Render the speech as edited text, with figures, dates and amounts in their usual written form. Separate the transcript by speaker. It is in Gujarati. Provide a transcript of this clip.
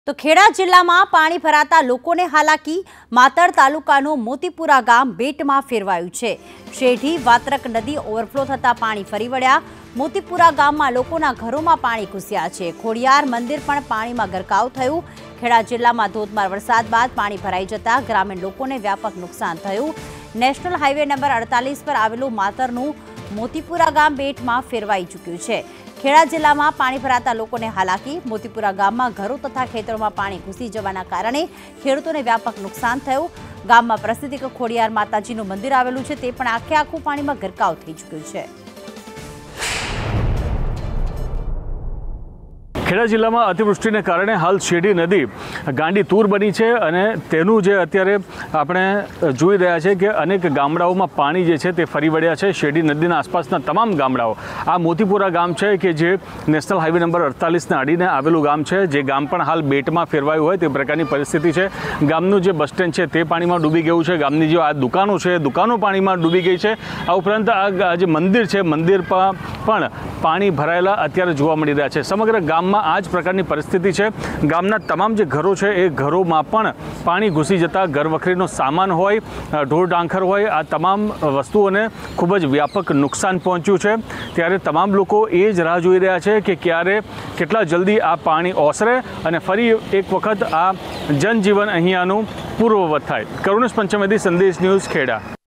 Speaker 1: તો ખેડા જિલ્લામાં પાણી ભરાતા લોકોને હાલાકી। માતર તાલુકાનું મોતીપુરા ગામ બેટમાં ફેરવાયું છે। શેઢી વાત્રક નદી ઓવરફ્લો થતા પાણી ફરી વળ્યા। મોતીપુરા ગામમાં લોકોના ઘરોમાં પાણી ઘૂસ્યા છે। ખોડિયાર મંદિર પણ પાણીમાં ગરકાવ થયું। ખેડા જિલ્લામાં ધોધમાર વરસાદ બાદ પાણી ભરાઈ જતા ગ્રામીણ લોકોને વ્યાપક નુકસાન થયું। નેશનલ હાઈવે નંબર 48 પર આવેલું માતરનું મોતીપુરા ગામ બેટમાં ફેરવાઈ ચૂક્યું છે। ખેડા જિલ્લામાં પાણી ભરાતા લોકોને હાલાકી। મોતીપુરા ગામમાં ઘરો તથા ખેતરોમાં પાણી ઘૂસી જવાના કારણે ખેડૂતોને વ્યાપક નુકસાન થયું। ગામમાં પ્રસિદ્ધ ખોડિયાર માતાજીનું મંદિર આવેલું છે, તે પણ આખે આખું પાણીમાં ગરકાવ થઈ ચૂક્યું છે।
Speaker 2: ખેડા જિલ્લામાં અતિવૃષ્ટિને કારણે હાલ શેઢી નદી ગાંડી તૂર બની છે અને તેનું જે અત્યારે આપણે જોઈ રહ્યા છે કે અનેક ગામડાઓમાં પાણી જે છે તે ફરી વળ્યા છે। શેઢી નદીના આસપાસના તમામ ગામડાઓ, આ મોતીપુરા ગામ છે કે જે નેશનલ હાઈવે નંબર 48ને અડીને આવેલું ગામ છે, જે ગામ પણ હાલ બેટમાં ફેરવાયું હોય તે પ્રકારની પરિસ્થિતિ છે। ગામનું જે બસ સ્ટેન્ડ છે તે પાણીમાં ડૂબી ગયું છે। ગામની જે આ દુકાનો છે, દુકાનો પાણીમાં ડૂબી ગઈ છે। આ ઉપરાંત આ જે મંદિર છે, મંદિર પણ પાણી ભરાયેલા અત્યારે જોવા મળી રહ્યા છે। સમગ્ર ગામમાં આ જ પ્રકારની પરિસ્થિતિ છે। ગામના તમામ જે ઘરો છે એ ઘરોમાં પણ પાણી ઘૂસી જતા ઘરવખરીનો સામાન હોય, ઢોર ડાંખર હોય, આ તમામ વસ્તુઓને ખૂબ જ વ્યાપક નુકસાન પહોંચ્યું છે। ત્યારે તમામ લોકો એ જ રાહ જોઈ રહ્યા છે કે ક્યારે કેટલા જલ્દી આ પાણી ઓસરે અને ફરી એક વખત આ જનજીવન અહીંયાનું પૂર્વવત થાય। કરુણેશ પંચમેદી, સંદેશ ન્યૂઝ, ખેડા।